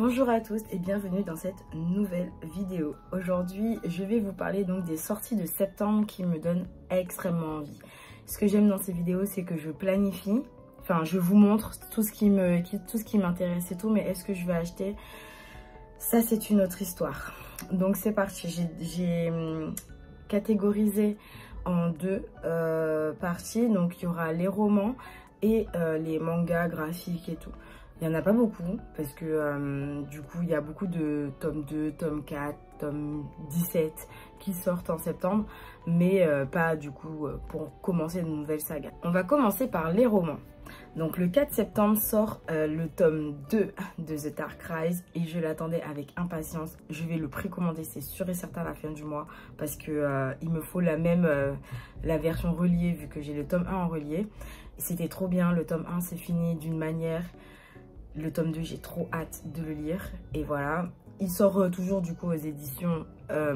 Bonjour à tous et bienvenue dans cette nouvelle vidéo. Aujourd'hui, je vais vous parler donc des sorties de septembre qui me donnent extrêmement envie. Ce que j'aime dans ces vidéos, c'est que je planifie, enfin je vous montre tout ce qui m'intéresse et tout, mais est-ce que je vais acheter? Ça, c'est une autre histoire. Donc c'est parti, j'ai catégorisé en deux parties. Donc il y aura les romans et les mangas graphiques et tout. Il n'y en a pas beaucoup parce que du coup il y a beaucoup de tome 2, tome 4, tome 17 qui sortent en septembre, mais pas du coup pour commencer une nouvelle saga. On va commencer par les romans. Donc le 4 septembre sort le tome 2 de The Dark Rise et je l'attendais avec impatience. Je vais le précommander, c'est sûr et certain à la fin du mois parce que il me faut la version reliée vu que j'ai le tome 1 en relié. C'était trop bien, le tome 1 c'est fini d'une manière. Le tome 2, j'ai trop hâte de le lire. Et voilà, il sort toujours du coup aux éditions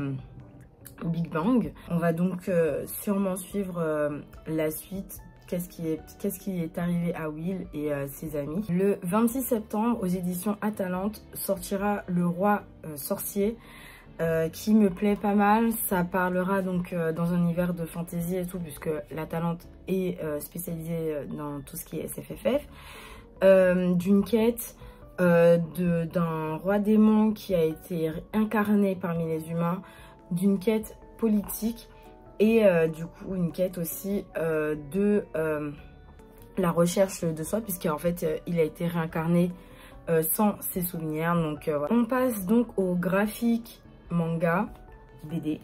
Big Bang. On va donc sûrement suivre la suite. Qu'est-ce qui est arrivé à Will et ses amis. Le 26 septembre, aux éditions Atalante, sortira Le Roi Sorcier, qui me plaît pas mal. Ça parlera donc dans un univers de fantasy et tout, puisque l'Atalante est spécialisée dans tout ce qui est SFFF. D'une quête d'un roi démon qui a été incarné parmi les humains, d'une quête politique et du coup une quête aussi de la recherche de soi, puisqu'en fait il a été réincarné sans ses souvenirs. Donc voilà. On passe donc au graphique manga BD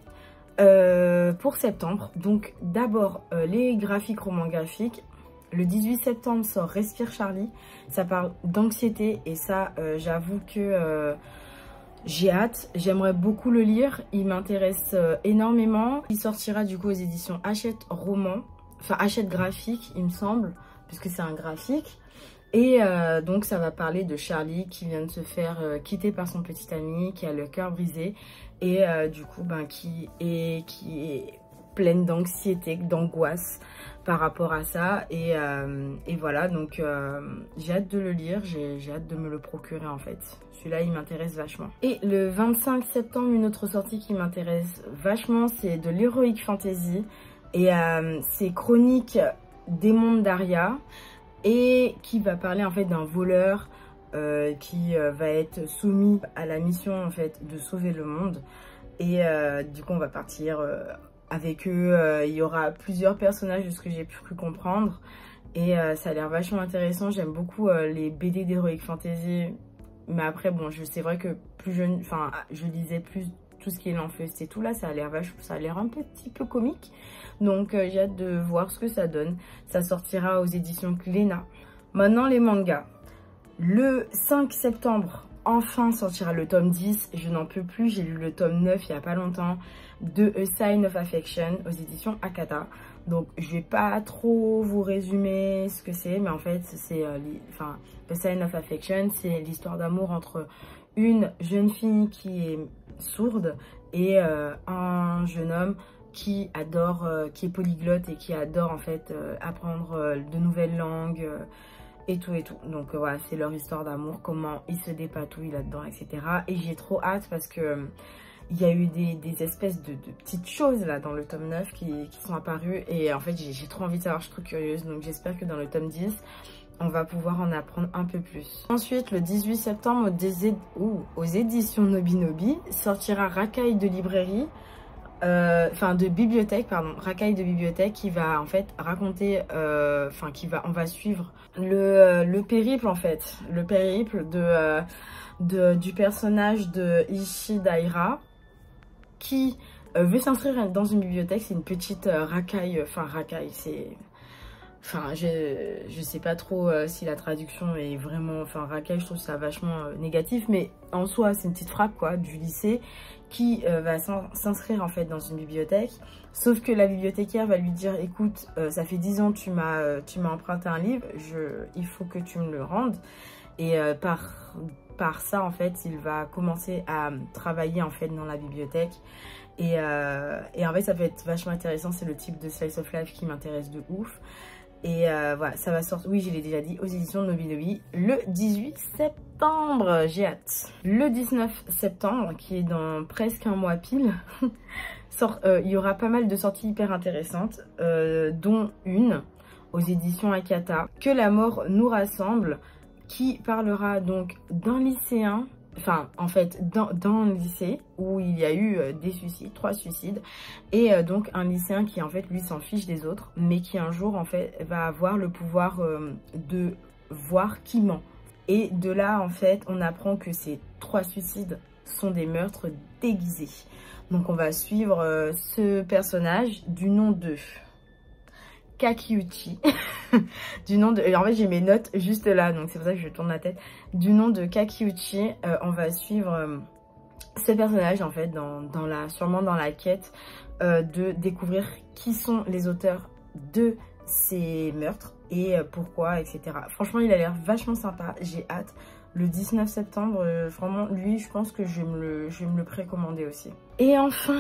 pour septembre. Donc d'abord les graphiques, romans graphiques. Le 18 septembre sort Respire Charlie, ça parle d'anxiété et ça j'avoue que j'ai hâte, j'aimerais beaucoup le lire, il m'intéresse énormément. Il sortira du coup aux éditions Hachette Roman, enfin Hachette Graphique il me semble, puisque c'est un graphique. Et donc ça va parler de Charlie qui vient de se faire quitter par son petit ami, qui a le cœur brisé et du coup qui est pleine d'anxiété, d'angoisse par rapport à ça et voilà. Donc j'ai hâte de le lire, j'ai hâte de me le procurer en fait. Celui-là il m'intéresse vachement. Et le 25 septembre, une autre sortie qui m'intéresse vachement, c'est de l'Heroic Fantasy et c'est Chroniques des mondes d'Aria et qui va parler en fait d'un voleur qui va être soumis à la mission en fait de sauver le monde. Et du coup on va partir avec eux, il y aura plusieurs personnages de ce que j'ai pu comprendre. Et ça a l'air vachement intéressant. J'aime beaucoup les BD d'Heroic Fantasy. Mais après, bon, c'est vrai que plus jeune, enfin, je lisais plus tout ce qui est l'Enfeust et tout. Là, ça a l'air un petit peu comique. Donc, j'ai hâte de voir ce que ça donne. Ça sortira aux éditions Glénat. Maintenant, les mangas. Le 5 septembre, enfin sortira le tome 10. Je n'en peux plus. J'ai lu le tome 9 il n'y a pas longtemps de A Sign of Affection aux éditions Akata. Donc je vais pas trop vous résumer ce que c'est, mais en fait c'est A Sign of Affection, c'est l'histoire d'amour entre une jeune fille qui est sourde et un jeune homme qui adore, qui est polyglotte et qui adore en fait apprendre de nouvelles langues et tout. Donc voilà, c'est leur histoire d'amour, comment ils se dépatouillent là-dedans, etc. Et j'ai trop hâte parce que il y a eu des espèces de petites choses là dans le tome 9 qui sont apparues et en fait j'ai trop envie de savoir, je suis trop curieuse. Donc j'espère que dans le tome 10 on va pouvoir en apprendre un peu plus. Ensuite le 18 septembre aux éditions Nobinobi sortira Racaille de librairie, de bibliothèque, pardon, Racaille de bibliothèque, qui va en fait raconter, on va suivre le périple en fait, le périple du personnage de Ishidaira qui veut s'inscrire dans une bibliothèque. C'est une petite racaille, racaille, c'est... je sais pas trop si la traduction est vraiment... racaille, je trouve ça vachement négatif, mais en soi, c'est une petite frappe, quoi, du lycée qui va s'inscrire, en fait, dans une bibliothèque. Sauf que la bibliothécaire va lui dire, écoute, ça fait 10 ans que tu m'as emprunté un livre, il faut que tu me le rendes. Et par ça, en fait, il va commencer à travailler, en fait, dans la bibliothèque. Et en fait, ça peut être vachement intéressant. C'est le type de slice of life qui m'intéresse de ouf. Et voilà, ça va sortir, oui je l'ai déjà dit, aux éditions de Nobinobi le 18 septembre. J'ai hâte. Le 19 septembre, qui est dans presque un mois pile, il y aura pas mal de sorties hyper intéressantes, dont une aux éditions Akata, Que la mort nous rassemble, qui parlera donc d'un lycéen, enfin en fait dans le lycée où il y a eu des suicides, 3 suicides, et donc un lycéen qui en fait lui s'en fiche des autres, mais qui un jour en fait va avoir le pouvoir de voir qui ment. Et de là en fait on apprend que ces 3 suicides sont des meurtres déguisés. Donc on va suivre ce personnage du nom de Kakiuchi, du nom de... En fait j'ai mes notes juste là, donc c'est pour ça que je tourne la tête. Du nom de Kakiuchi, on va suivre ce personnage en fait sûrement dans la quête de découvrir qui sont les auteurs de ces meurtres et pourquoi, etc. Franchement il a l'air vachement sympa, j'ai hâte. Le 19 septembre, vraiment lui je pense que je vais me le précommander aussi. Et enfin,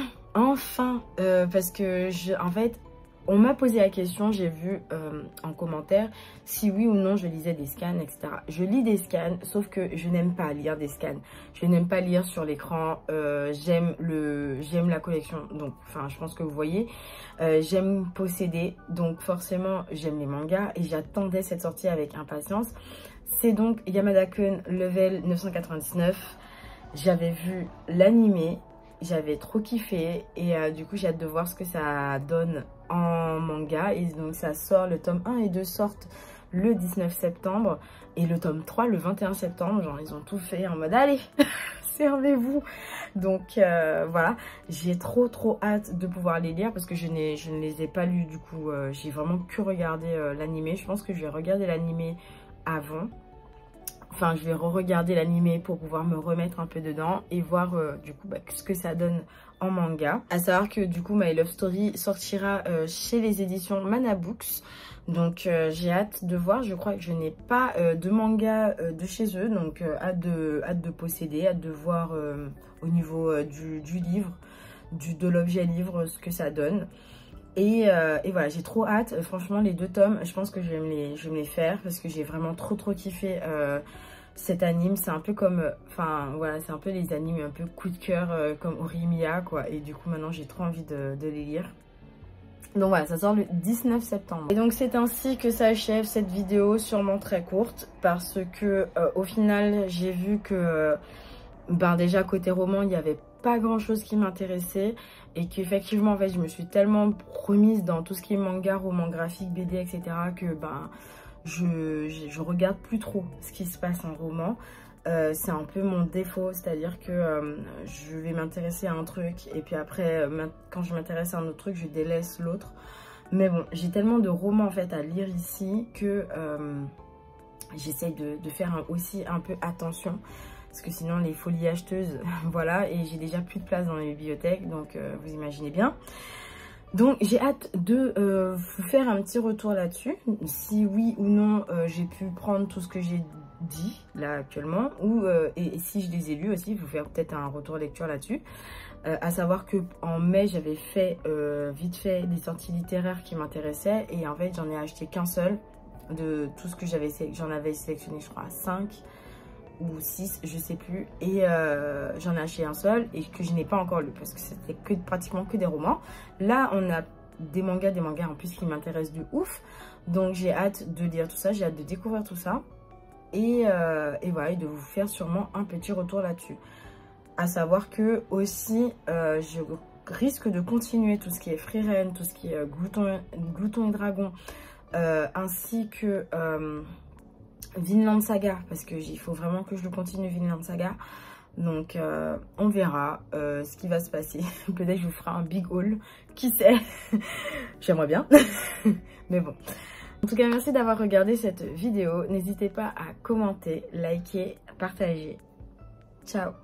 parce que en fait on m'a posé la question, j'ai vu en commentaire si oui ou non je lisais des scans, etc. Je lis des scans, sauf que je n'aime pas lire des scans. Je n'aime pas lire sur l'écran. J'aime la collection, donc enfin je pense que vous voyez. J'aime posséder, donc forcément j'aime les mangas et j'attendais cette sortie avec impatience. C'est donc Yamada-kun Level 999. J'avais vu l'animé. J'avais trop kiffé et du coup j'ai hâte de voir ce que ça donne en manga. Et donc ça sort, le tome 1 et 2 sortent le 19 septembre et le tome 3 le 21 septembre. Genre ils ont tout fait en mode allez servez-vous. Donc voilà, j'ai trop hâte de pouvoir les lire parce que je ne les ai pas lus du coup. J'ai vraiment que regardé l'animé. Je pense que je vais regarder l'animé avant. Enfin, je vais re-regarder l'animé pour pouvoir me remettre un peu dedans et voir du coup ce que ça donne en manga. À savoir que du coup My Love Story sortira chez les éditions Mana Books. Donc j'ai hâte de voir. Je crois que je n'ai pas de manga de chez eux. Donc hâte de posséder, hâte de voir au niveau du livre, de l'objet livre, ce que ça donne. Et voilà, j'ai trop hâte. Franchement, les 2 tomes, je pense que je vais me les faire parce que j'ai vraiment trop kiffé cet anime. C'est un peu comme, enfin voilà, c'est un peu les animes un peu coup de cœur comme Orimiya quoi. Et du coup, maintenant, j'ai trop envie de les lire. Donc voilà, ça sort le 19 septembre. Et donc c'est ainsi que s'achève cette vidéo sûrement très courte parce que au final, j'ai vu que déjà côté roman, il n'y avait pas grand chose qui m'intéressait et qu'effectivement en fait je me suis tellement remise dans tout ce qui est manga, roman graphique, BD, etc. que je regarde plus trop ce qui se passe en roman. C'est un peu mon défaut, c'est-à-dire que je vais m'intéresser à un truc et puis après quand je m'intéresse à un autre truc je délaisse l'autre. Mais bon, j'ai tellement de romans en fait à lire ici que j'essaye de faire aussi un peu attention. Parce que sinon les folies acheteuses, voilà, et j'ai déjà plus de place dans les bibliothèques, donc vous imaginez bien. Donc j'ai hâte de vous faire un petit retour là-dessus, si oui ou non j'ai pu prendre tout ce que j'ai dit là actuellement, et si je les ai lus aussi, vous faire peut-être un retour lecture là-dessus. À savoir que en mai j'avais fait vite fait des sorties littéraires qui m'intéressaient, et en fait j'en ai acheté qu'un seul de tout ce que j'en avais sélectionné, je crois 5 ou 6, je sais plus, et j'en ai acheté un seul et que je n'ai pas encore lu parce que c'était pratiquement que des romans. Là on a des mangas en plus qui m'intéressent de ouf, donc j'ai hâte de lire tout ça, j'ai hâte de découvrir tout ça et voilà, et de vous faire sûrement un petit retour là-dessus. À savoir que aussi je risque de continuer tout ce qui est Frieren, tout ce qui est Glouton et Dragon, ainsi que Vinland Saga, parce qu'il faut vraiment que je le continue, Vinland Saga. Donc on verra ce qui va se passer. Peut-être que je vous ferai un big haul, qui sait. J'aimerais bien. Mais bon. En tout cas, merci d'avoir regardé cette vidéo. N'hésitez pas à commenter, liker, partager. Ciao.